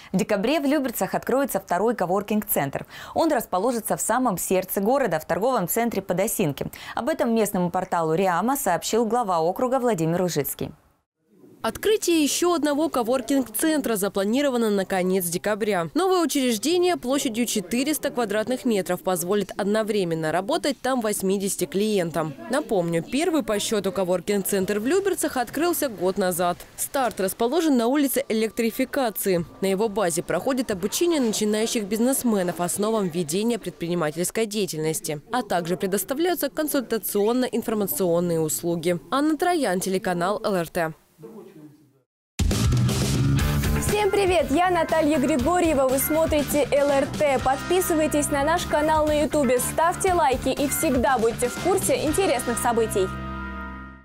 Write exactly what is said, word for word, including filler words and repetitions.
В декабре в Люберцах откроется второй коворкинг-центр. Он расположится в самом сердце города, в торговом центре Подосинки. Об этом местному порталу РИАМа сообщил глава округа Владимир Ужицкий. Открытие еще одного коворкинг-центра запланировано на конец декабря. Новое учреждение площадью четыреста квадратных метров позволит одновременно работать там восьмидесяти клиентам. Напомню, первый по счету коворкинг-центр в Люберцах открылся год назад. Старт расположен на улице Электрификации. На его базе проходит обучение начинающих бизнесменов основам ведения предпринимательской деятельности, а также предоставляются консультационно-информационные услуги. Анна Троян, телеканал эл эр тэ. Всем привет! Я Наталья Григорьева. Вы смотрите эл эр тэ. Подписывайтесь на наш канал на ютубе, ставьте лайки и всегда будьте в курсе интересных событий.